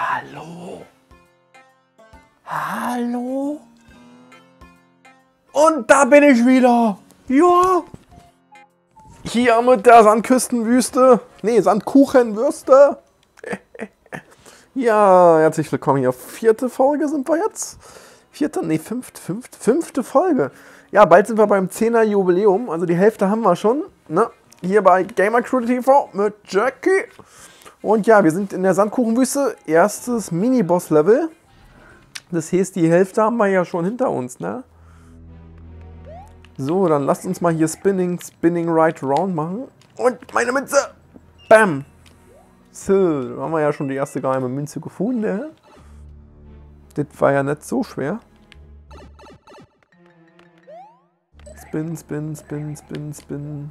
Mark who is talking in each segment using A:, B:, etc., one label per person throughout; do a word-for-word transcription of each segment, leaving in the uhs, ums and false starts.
A: Hallo? Hallo? Und da bin ich wieder. Ja. Hier mit der Sandküstenwüste. Nee, Sandkuchenwürste. Ja, herzlich willkommen hier. Vierte Folge sind wir jetzt. Vierte, nee, fünfte, fünfte, fünfte Folge. Ja, bald sind wir beim zehner Jubiläum. Also die Hälfte haben wir schon. Ne? Hier bei Gamercrew T V mit Jackie. Und ja, wir sind in der Sandkuchenwüste. Erstes Mini-Boss-Level. Das heißt, die Hälfte haben wir ja schon hinter uns, ne? So, dann lasst uns mal hier Spinning, Spinning Right Round machen. Und meine Münze. Bam. So, da haben wir ja schon die erste geheime Münze gefunden, ne? Das war ja nicht so schwer. Spin, spin, spin, spin, spin.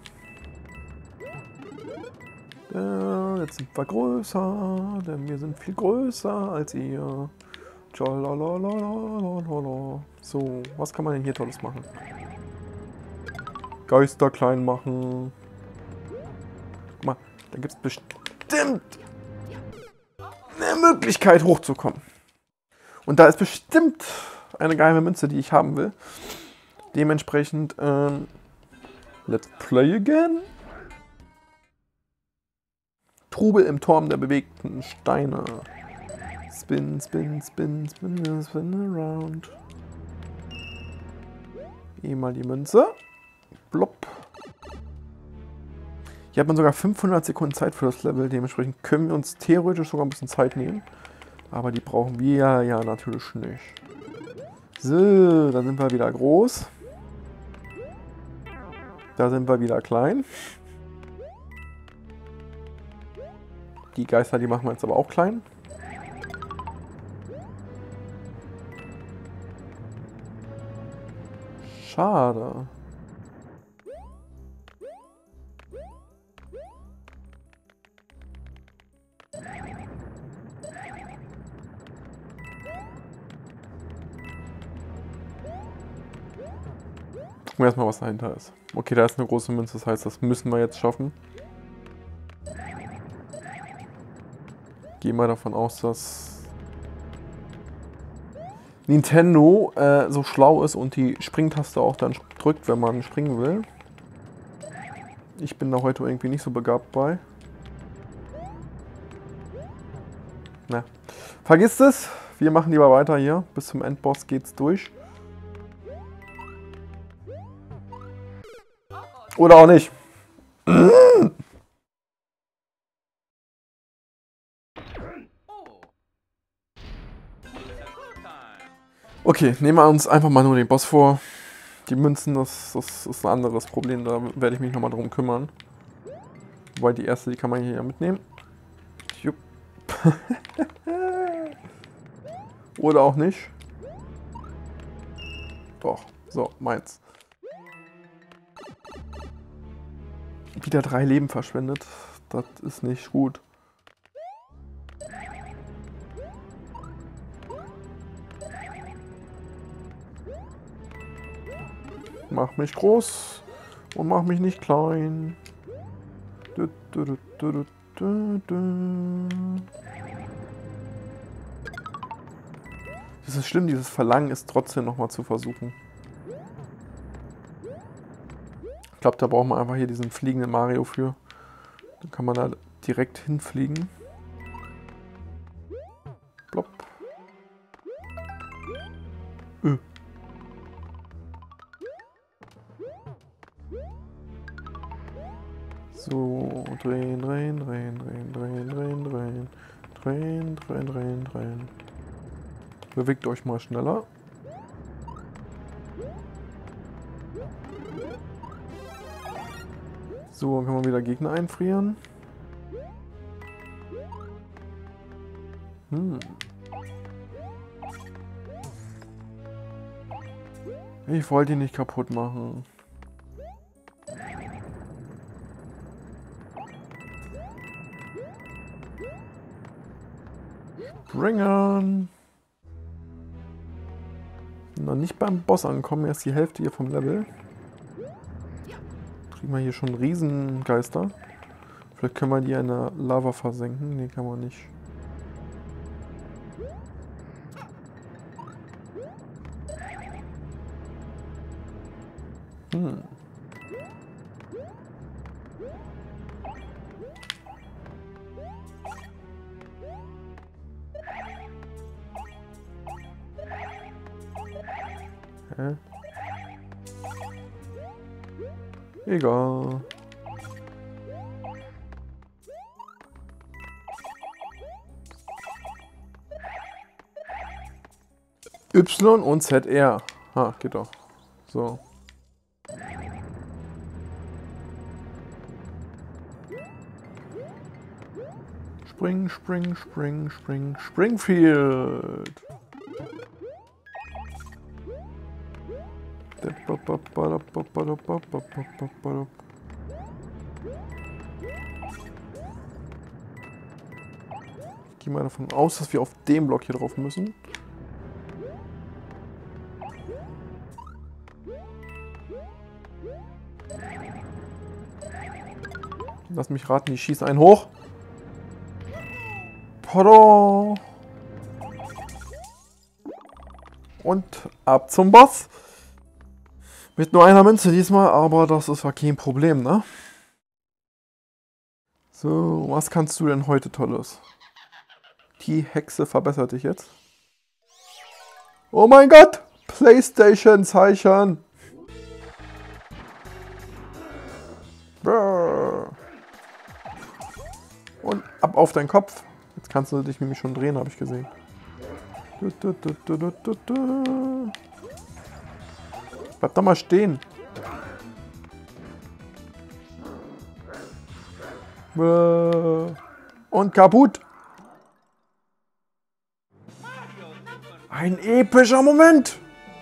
A: Ja, jetzt sind wir größer, denn wir sind viel größer als ihr. Tschalalalalalalala. So, was kann man denn hier Tolles machen? Geister klein machen. Guck mal, da gibt es bestimmt eine Möglichkeit hochzukommen. Und da ist bestimmt eine geheime Münze, die ich haben will. Dementsprechend, ähm, let's play again. Trubel im Turm der bewegten Steine. Spin, spin, spin, spin, spin around. Hier mal die Münze. Blopp. Hier hat man sogar fünfhundert Sekunden Zeit für das Level. Dementsprechend können wir uns theoretisch sogar ein bisschen Zeit nehmen. Aber die brauchen wir ja natürlich nicht. So, da sind wir wieder groß. Da sind wir wieder klein. Die Geister, die machen wir jetzt aber auch klein. Schade. Gucken wir erstmal, was dahinter ist. Okay, da ist eine große Münze, das heißt, das müssen wir jetzt schaffen. Gehen wir davon aus, dass Nintendo äh, so schlau ist und die Springtaste auch dann drückt, wenn man springen will. Ich bin da heute irgendwie nicht so begabt bei. Na, vergisst es. Wir machen lieber weiter hier. Bis zum Endboss geht's durch. Oder auch nicht. Okay, nehmen wir uns einfach mal nur den Boss vor. Die Münzen, das, das ist ein anderes Problem, da werde ich mich nochmal drum kümmern. Wobei die erste, die kann man hier ja mitnehmen. Jupp. Oder auch nicht. Doch, so, meins. Wieder drei Leben verschwendet, das ist nicht gut. Mach mich groß und mach mich nicht klein. Du, du, du, du, du, du. Das ist schlimm, dieses Verlangen ist trotzdem nochmal zu versuchen. Ich glaube, da braucht man einfach hier diesen fliegenden Mario für. Dann kann man da direkt hinfliegen. Plopp. Öh. So, drehen, drehen, drehen, drehen, drehen, drehen, drehen, drehen, drehen, drehen, drehen. Bewegt euch mal schneller. So, dann kann man wieder Gegner einfrieren. Hm. Ich wollte ihn nicht kaputt machen. Springen. Noch nicht beim Boss ankommen, erst die Hälfte hier vom Level. Kriegen wir hier schon Riesengeister. Vielleicht können wir die in der Lava versenken. Nee, kann man nicht. Hä? Egal. Y und Z R. Ha, geht doch. So. Spring, spring, spring, spring, Springfield. Ich gehe mal davon aus, dass wir auf dem Block hier drauf müssen. Lass mich raten, die schießen einen hoch. Pardon. Und ab zum Boss. Mit nur einer Münze diesmal, aber das ist ja kein Problem, ne? So, was kannst du denn heute Tolles? Die Hexe verbessert dich jetzt. Oh mein Gott! PlayStation-Zeichen! Und ab auf deinen Kopf. Jetzt kannst du dich nämlich schon drehen, habe ich gesehen. Bleib doch mal stehen. Und kaputt. Ein epischer Moment.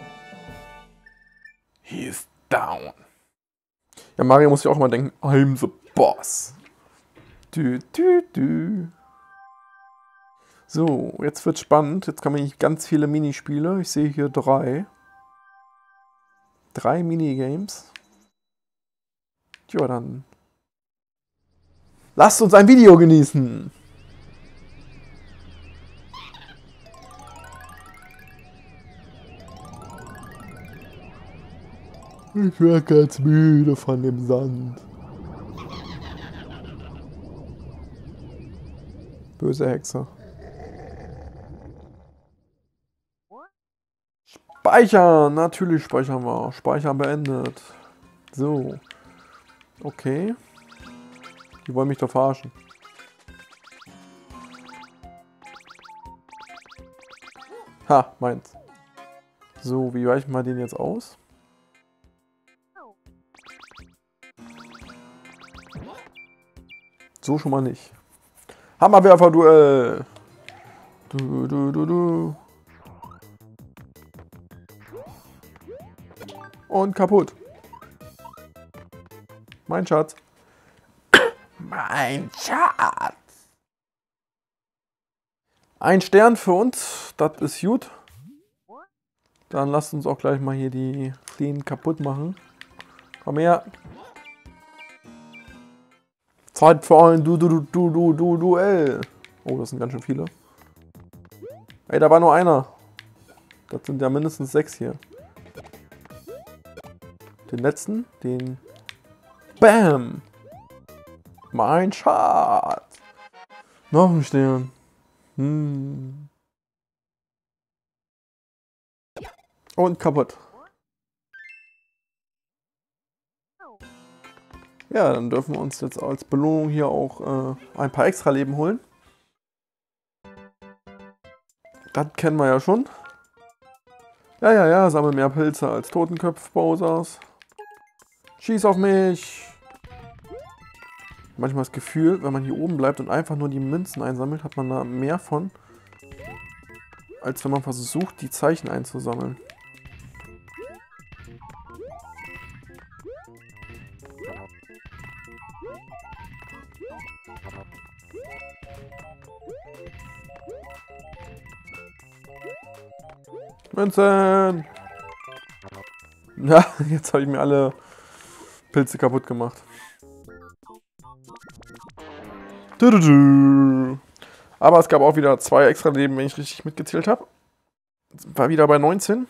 A: He is down. Ja, Mario muss sich auch mal denken, I'm the boss. Du, du, du. So, jetzt wird's spannend. Jetzt kommen hier ganz viele Minispiele. Ich sehe hier drei. Drei Minigames. Tja, dann lasst uns ein Video genießen. Ich werde ganz müde von dem Sand. Böse Hexe. Speichern! Natürlich speichern wir. Speichern beendet. So. Okay. Die wollen mich doch verarschen. Ha, meins. So, wie weichen wir den jetzt aus? So schon mal nicht. Hammerwerfer-Duell! Du, du, du, du. Und kaputt. Mein Schatz. Mein Schatz. Ein Stern für uns. Das ist gut. Dann lasst uns auch gleich mal hier die Fliehen kaputt machen. Komm her. Zeit für ein du du du du du du Duell. Oh, das sind ganz schön viele. Ey, da war nur einer. Das sind ja mindestens sechs hier. Den letzten, den... Bam! Mein Schatz! Noch ein Stern. Hm. Und kaputt. Ja, dann dürfen wir uns jetzt als Belohnung hier auch äh, ein paar extra Leben holen. Das kennen wir ja schon. Ja, ja, ja, sammle mehr Pilze als Totenköpfe, Bowsers. Schieß auf mich! Manchmal das Gefühl, wenn man hier oben bleibt und einfach nur die Münzen einsammelt, hat man da mehr von, als wenn man versucht, die Zeichen einzusammeln. Münzen! Ja, jetzt habe ich mir alle Pilze kaputt gemacht. Aber es gab auch wieder zwei extra Leben, wenn ich richtig mitgezählt habe. War wieder bei neunzehn.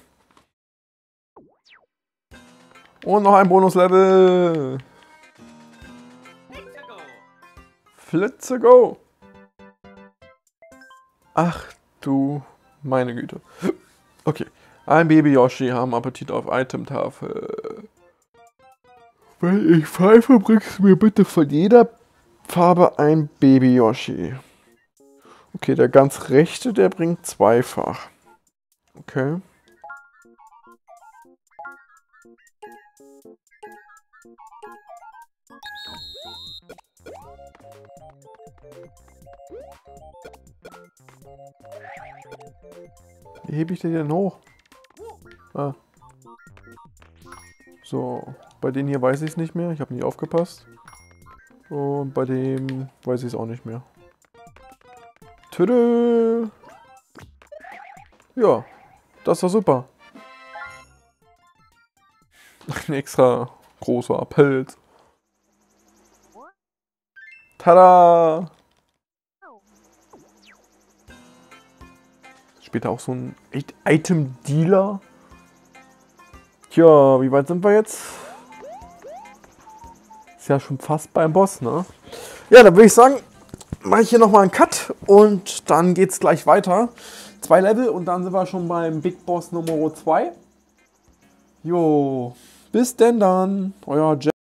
A: Und noch ein Bonuslevel. Flitze go. Ach du meine Güte. Okay, Ein Baby Yoshi haben Appetit auf Itemtafel. Wenn ich pfeife, bringst du mir bitte von jeder Farbe ein Baby Yoshi. Okay, der ganz rechte, der bringt zweifach. Okay. Wie hebe ich den denn hoch? Ah. So, bei denen hier weiß ich es nicht mehr. Ich habe nicht aufgepasst. Und bei dem weiß ich es auch nicht mehr. Tüdö! Ja, das war super. Ein extra großer Pelz. Tada! Später auch so ein Item-Dealer. Tja, wie weit sind wir jetzt? Ist ja schon fast beim Boss, ne? Ja, dann würde ich sagen, mache ich hier nochmal einen Cut und dann geht's gleich weiter. Zwei Level und dann sind wir schon beim Big Boss Nummer zwei. Jo, bis denn dann, euer Jack.